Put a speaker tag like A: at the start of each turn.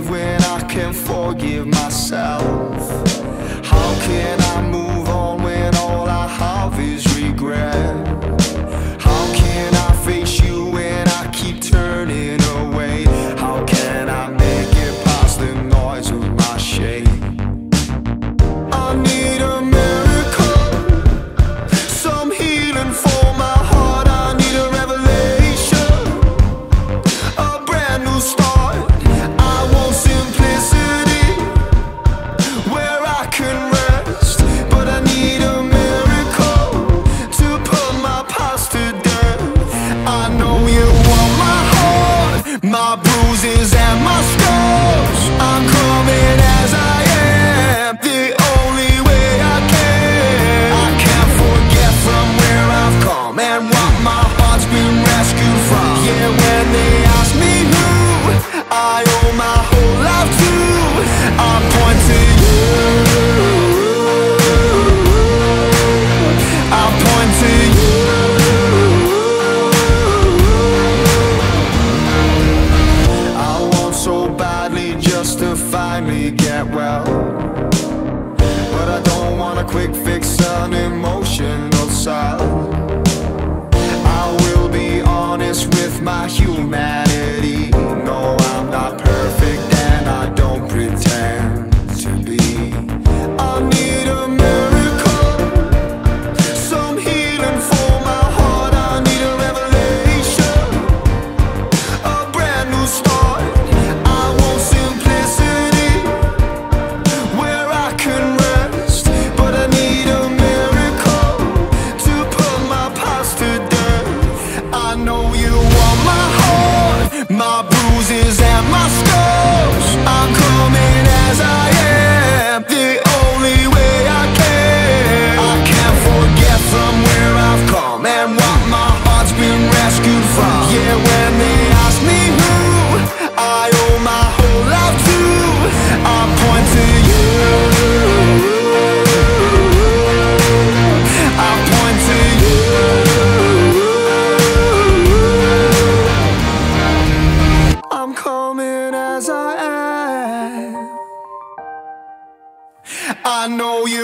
A: forgive when I can forgive myself? How can I move on when all I have is regret? How can I face you when I keep turning away? How can I make it past the noise of my shame? I need a miracle, some healing for my heart. I need a revelation, a brand new start. I want simplicity where I can rest, but I need a miracle to put my past to death. I know you want my heart, my bruises and my scars. I'm coming as I am, the only way I can. I can't forget from where I've come and what my heart's been rescued from. Yeah, when they ask me who I owe my whole life to, I point to you. I point to you. I want so badly just to finally get well, but I don't want a quick fix, an emotional salve. I will be honest with my humanity. No, I'm not perfect and I don't pretend to be. I need a miracle, some healing for my heart. I need a revelation, a brand new start. I want simplicity where I can rest, but I need a miracle to put my past to death. I know you want my heart, my bruises and my scars. I'm coming as I am, the only way I can. I can't forget from where I've come and what my heart's been rescued from. Yeah, when they ask me who I owe my whole life to, I point to you. I point to you. I'm coming as I am. I know you